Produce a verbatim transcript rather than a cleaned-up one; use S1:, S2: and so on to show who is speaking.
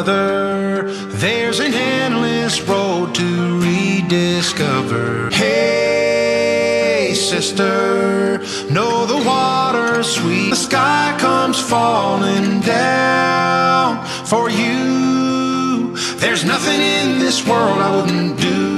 S1: brother, there's an endless road to rediscover. Hey, sister, know the water's sweet. The sky comes falling down for you. There's nothing in this world I wouldn't do.